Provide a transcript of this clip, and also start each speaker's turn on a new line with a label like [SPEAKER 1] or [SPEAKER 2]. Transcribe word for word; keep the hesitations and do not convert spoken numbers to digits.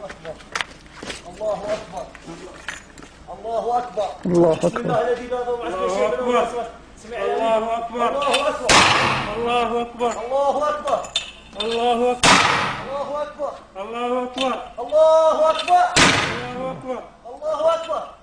[SPEAKER 1] أكبر الله أكبر الله أكبر
[SPEAKER 2] الله أكبر.
[SPEAKER 1] بسم الله الذي لا ضر مع اسمه شيء من الأمر. سمع
[SPEAKER 3] الله أكبر.
[SPEAKER 1] الله أكبر
[SPEAKER 3] الله أكبر.
[SPEAKER 1] الله أكبر
[SPEAKER 3] الله أكبر.
[SPEAKER 1] الله أكبر
[SPEAKER 3] الله أكبر.
[SPEAKER 1] الله أكبر
[SPEAKER 3] الله أكبر.
[SPEAKER 1] الله أكبر